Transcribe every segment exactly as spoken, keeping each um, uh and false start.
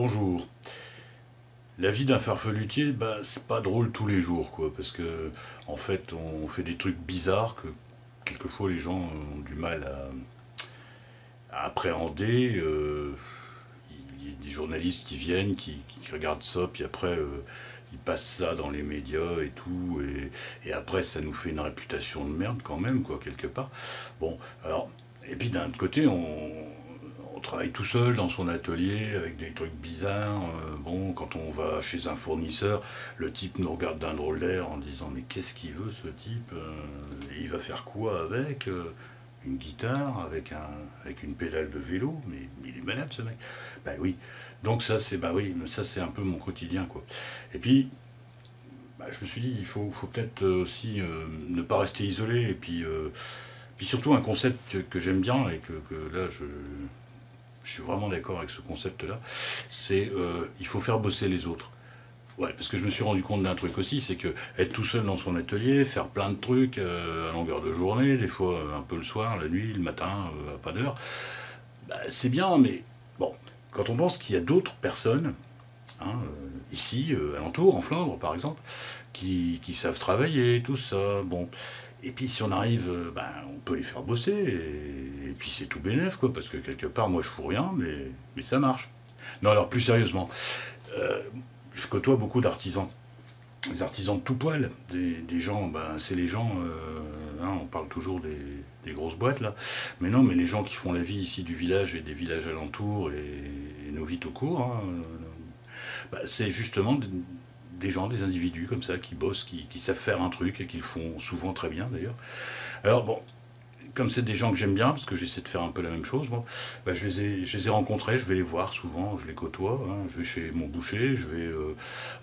Bonjour. La vie d'un farfelutier, bah, c'est pas drôle tous les jours, quoi, parce que, en fait, on fait des trucs bizarres que, quelquefois, les gens ont du mal à, à appréhender. euh, Il y a des journalistes qui viennent, qui, qui regardent ça, puis après, euh, ils passent ça dans les médias et tout, et, et après, ça nous fait une réputation de merde, quand même, quoi, quelque part. Bon, alors, et puis d'un autre côté, on, on travaille tout seul dans son atelier avec des trucs bizarres. Euh, bon, quand on va chez un fournisseur, le type nous regarde d'un drôle d'air en disant mais qu'est-ce qu'il veut ce type. Euh, et il va faire quoi avec euh, une guitare, avec, un, avec une pédale de vélo, mais, mais il est malade ce mec. Bah oui. Donc ça c'est bah oui, ça c'est un peu mon quotidien quoi. Et puis bah, je me suis dit il faut, faut peut-être aussi euh, ne pas rester isolé et puis euh, puis surtout un concept que, que j'aime bien et que, que là je, je suis vraiment d'accord avec ce concept-là, c'est euh, il faut faire bosser les autres. Ouais, parce que je me suis rendu compte d'un truc aussi, c'est que être tout seul dans son atelier, faire plein de trucs euh, à longueur de journée, des fois euh, un peu le soir, la nuit, le matin, euh, à pas d'heure, bah, c'est bien, mais bon, quand on pense qu'il y a d'autres personnes, hein, euh, ici, euh, alentour, en Flandre par exemple, qui, qui savent travailler, tout ça, bon. Et puis si on arrive, euh, ben, on peut les faire bosser, et, et puis c'est tout bénef, quoi, parce que quelque part, moi je fous rien, mais, mais ça marche. Non, alors plus sérieusement, euh, je côtoie beaucoup d'artisans. Les artisans de tout poil, des, des gens, ben, c'est les gens, euh, hein, on parle toujours des, des grosses boîtes là, mais non, mais les gens qui font la vie ici du village et des villages alentours et, et nos vies tout court, hein, bah, c'est justement des gens, des individus comme ça, qui bossent, qui, qui savent faire un truc et qui le font souvent très bien d'ailleurs. Alors bon, comme c'est des gens que j'aime bien, parce que j'essaie de faire un peu la même chose, bon, bah, je, les ai, je les ai rencontrés, je vais les voir souvent, je les côtoie, hein, je vais chez mon boucher, je vais euh,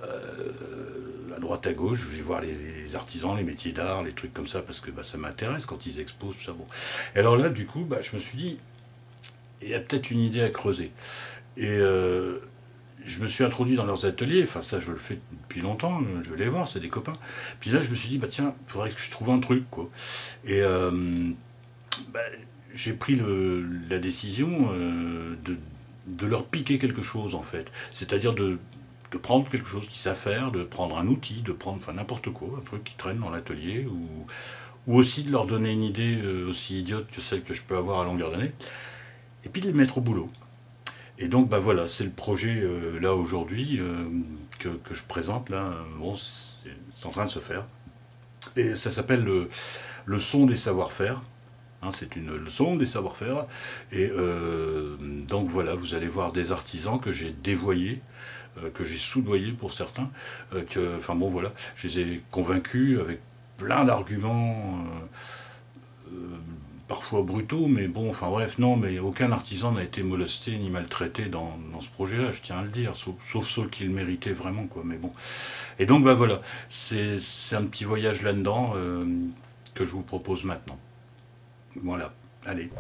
euh, à droite à gauche, je vais voir les, les artisans, les métiers d'art, les trucs comme ça, parce que bah, ça m'intéresse quand ils exposent, tout ça. Bon. Et alors là, du coup, bah, je me suis dit, il y a peut-être une idée à creuser. Et euh, je me suis introduit dans leurs ateliers, enfin ça je le fais depuis longtemps, je vais les voir, c'est des copains. Puis là je me suis dit, bah tiens, il faudrait que je trouve un truc, quoi. Et euh, bah, j'ai pris le, la décision euh, de, de leur piquer quelque chose en fait. C'est-à-dire de, de prendre quelque chose qu'ils savent faire, de prendre un outil, de prendre enfin n'importe quoi, un truc qui traîne dans l'atelier, ou, ou aussi de leur donner une idée euh, aussi idiote que celle que je peux avoir à longueur d'année, et puis de les mettre au boulot. Et donc, bah voilà, c'est le projet euh, là aujourd'hui euh, que, que je présente là. Bon, c'est c'est en train de se faire. Et ça s'appelle le, le son des savoir-faire. Hein, c'est une leçon des savoir-faire. Et euh, donc voilà, vous allez voir des artisans que j'ai dévoyés, euh, que j'ai soudoyés pour certains. Euh, que, enfin bon, voilà, je les ai convaincus avec plein d'arguments. Euh, euh, parfois brutaux, mais bon, enfin bref, non, mais aucun artisan n'a été molesté ni maltraité dans, dans ce projet-là, je tiens à le dire, sauf, sauf ceux qui le méritaient vraiment, quoi, mais bon. Et donc, bah voilà, c'est c'est un petit voyage là-dedans euh, que je vous propose maintenant. Voilà, allez.